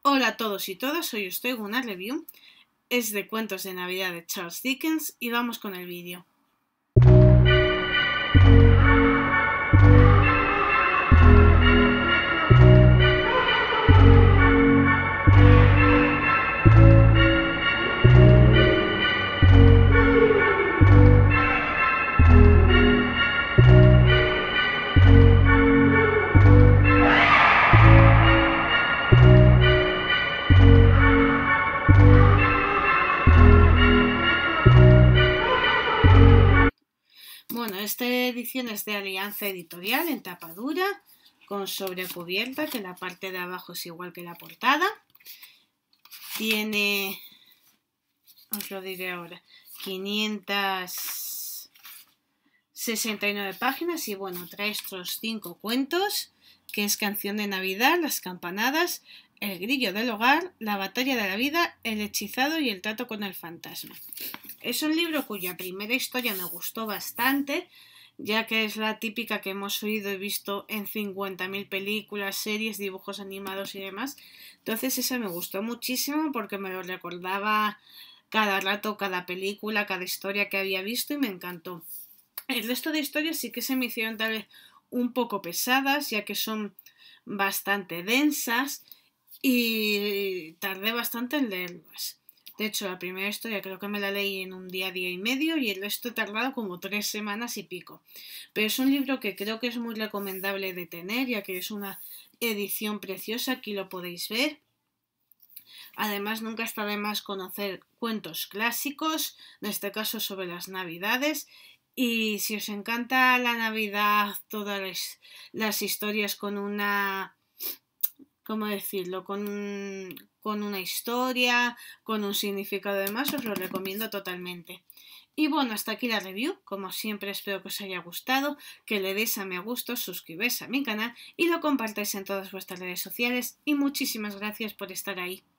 Hola a todos y todas, hoy os traigo una review. Es de cuentos de Navidad de Charles Dickens y vamos con el vídeo. Bueno, esta edición es de Alianza Editorial en tapa dura, con sobrecubierta, que la parte de abajo es igual que la portada. Tiene, os lo diré ahora, 569 páginas y bueno, trae estos 5 cuentos, que es Canción de Navidad, Las Campanadas, El Grillo del Hogar, La Batalla de la Vida, El Hechizado y El Trato con el Fantasma. Es un libro cuya primera historia me gustó bastante, ya que es la típica que hemos oído y visto en 50.000 películas, series, dibujos animados y demás. Entonces esa me gustó muchísimo porque me lo recordaba cada rato, cada película, cada historia que había visto y me encantó. El resto de historias sí que se me hicieron tal vez un poco pesadas, ya que son bastante densas y tardé bastante en leerlas. De hecho, la primera historia creo que me la leí en un día y medio y el resto he tardado como 3 semanas y pico. Pero es un libro que creo que es muy recomendable de tener, ya que es una edición preciosa, aquí lo podéis ver. Además, nunca está de más conocer cuentos clásicos, en este caso sobre las Navidades. Y si os encanta la Navidad, todas las historias con una... ¿cómo decirlo? Con una historia, con un significado de más, os lo recomiendo totalmente. Y bueno, hasta aquí la review. Como siempre, espero que os haya gustado, que le deis a me gusta, suscribáis a mi canal y lo compartáis en todas vuestras redes sociales. Y muchísimas gracias por estar ahí.